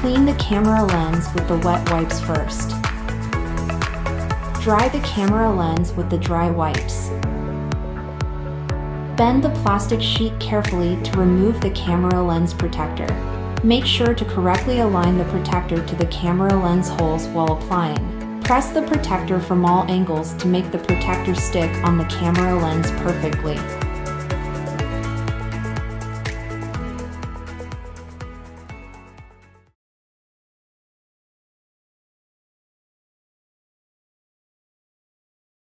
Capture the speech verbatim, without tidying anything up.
Clean the camera lens with the wet wipes first. Dry the camera lens with the dry wipes. Bend the plastic sheet carefully to remove the camera lens protector. Make sure to correctly align the protector to the camera lens holes while applying. Press the protector from all angles to make the protector stick on the camera lens perfectly.